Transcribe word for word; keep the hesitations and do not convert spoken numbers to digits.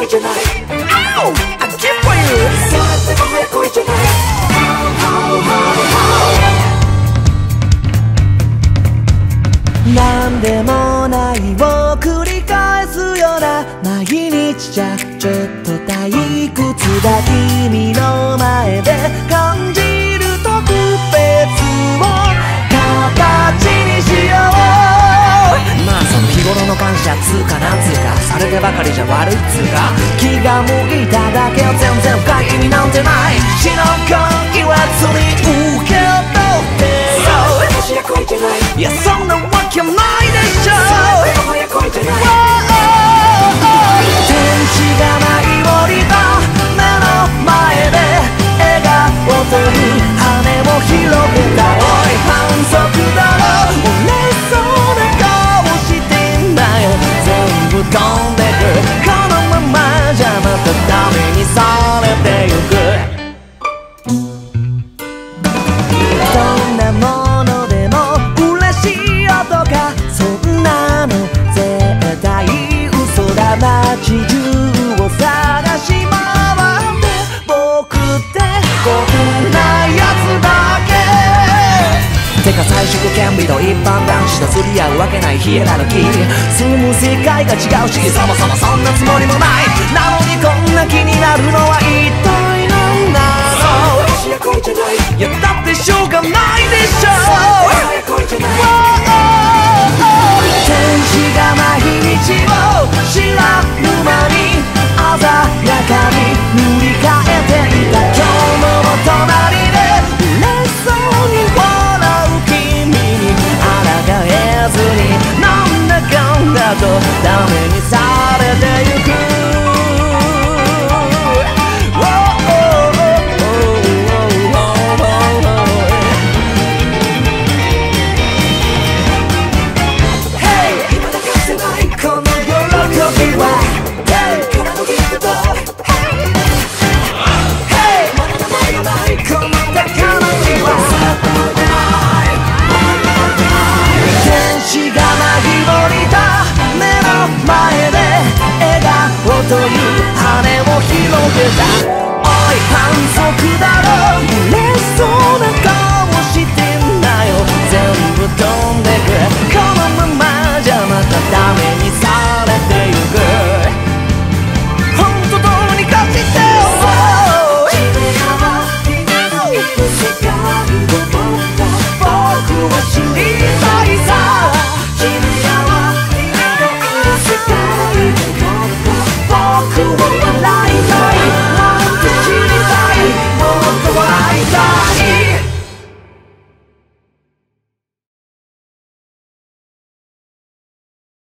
恋じゃない Ow! I give for you それってもはや恋じゃないなんでもないを繰り返すような毎日じゃちょっと退屈だ君の前で感じる特別を形にしようまあその日頃の感謝つうかなんつうかされてばかりじゃ悪いっつうか気が向いただけは全然深い意味なんてない死の恋言わずに受け取って私は恋じゃないいやそんなわけないでしょそれってもはや恋じゃない天使が舞い降りた目の前で笑顔という羽を広げたおい反則だろ俺そうな顔してんだよ全部飛んでくこのままじゃまたダメにされてゆくどんなものでも嬉しい音がそんなの絶対嘘だ街中を探し回って僕ってこんなやつだけてか最初権利と一般男子と釣り合うわけないヒエラルキー住む世界が違うしそもそもそんなつもりもないなのにこんな気になるのは一体なんだろう私は恋じゃないいやだってしょうがないでしょ恋じゃない天使が毎日を